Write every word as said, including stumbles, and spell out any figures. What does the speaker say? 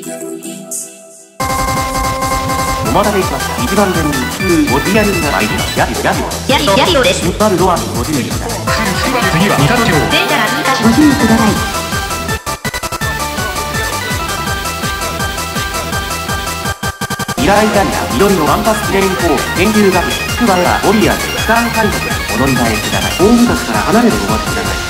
お待たせしました。一番便利にごリアルな参ります。ヤリオヤリオヤリオヤリオです。 インパルドアにご注意ください。 次は三角城。 データがにかしご注意ください。 ミラーイタリア緑のワンパス記念校研究学園筑波エラーウォリアーズスター監督お乗り換えください。大昔から離れてお待ちください。